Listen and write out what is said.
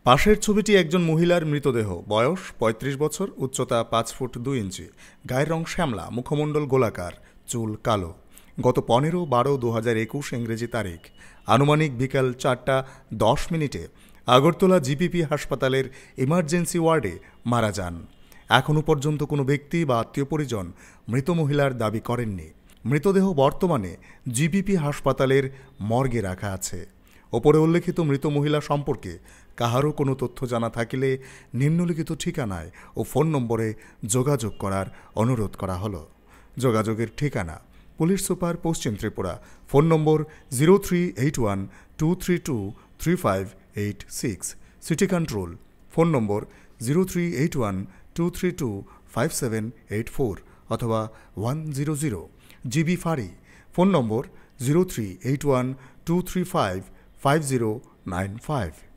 পাশের ছবিটি একজন মহিলার মৃতদেহ। বয়স ৩৫ বছর, উচ্চতা ৫ ফুট ২ ইঞ্চি, গায়ের রং শ্যামলা, মুখমণ্ডল গোলাকার, চুল কালো। গত ১৫/১২/২০২১ ইংরেজি তারিখ, আনুমানিক বিকাল ৪:১০ আগরতলা জিপিপি হাসপাতালের ইমার্জেন্সি ওয়ার্ডে মারা যান। এখনও পর্যন্ত কোনো ব্যক্তি বা আত্মীয় পরিজন মৃত মহিলার দাবি করেননি। মৃতদেহ বর্তমানে জিপিপি হাসপাতালের মর্গে রাখা আছে। ওপরে উল্লেখিত মৃত মহিলা সম্পর্কে কাহারও কোনো তথ্য জানা থাকিলে নিম্নলিখিত ঠিকানায় ও ফোন নম্বরে যোগাযোগ করার অনুরোধ করা হলো। যোগাযোগের ঠিকানা: পুলিশ সুপার, পশ্চিম Tripura. Phone number 038123235886। City control phone number 038123258784 অথবা 100। জিবি ফাঁড়ি ফোন নম্বর 038123555095।